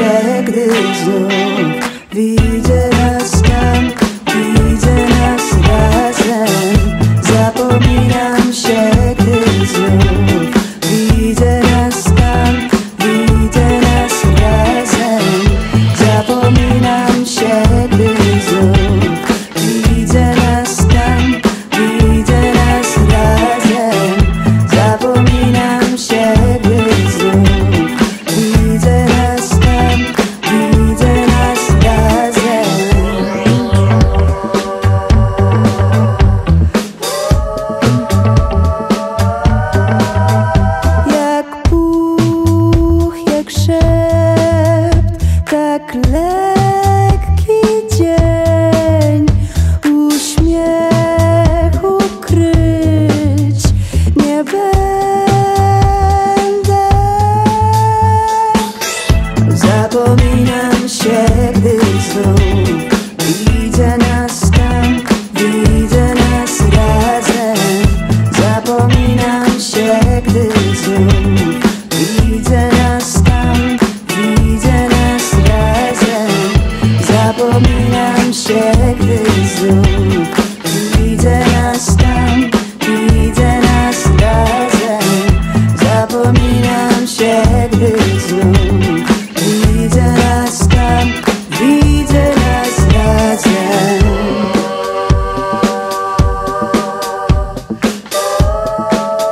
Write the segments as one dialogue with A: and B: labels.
A: się, gdy znów widzę nas tam, widzę nas razem. Zapominam się, gdy znów widzę nas tam, widzę nas razem. Zapominam się, gdy znów widzę nas tam, widzę nas razem. Zapominam się, gdy znów widzę nas tam, widzę nas razem. Jak puch, jak szept, tak lekki dzień, uśmiech ukryć nie będę. Zapominam się, gdy znów widzę nas tam, widzę nas razem. Zapominam się, gdy znów widzę nas tam, widzę nas razem. Zapominam się, gdy znów widzę nas tam, widzę nas razem. Zapominam się, gdy znów widzę nas tam, widzę nas razem.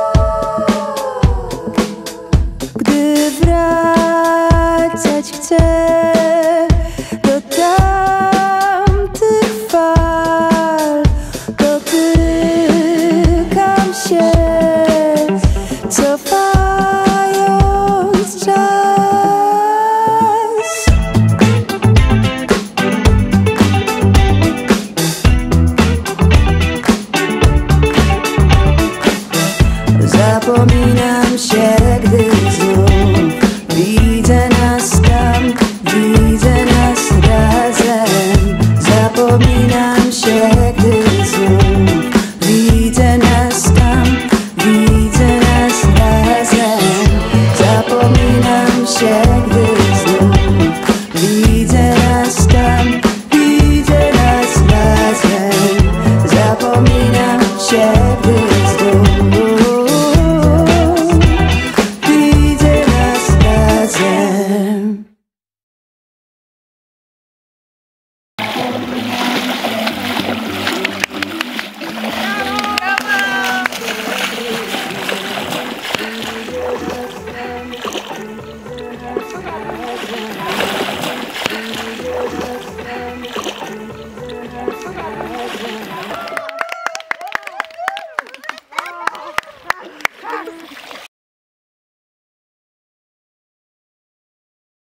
A: Gdy wracać chcę,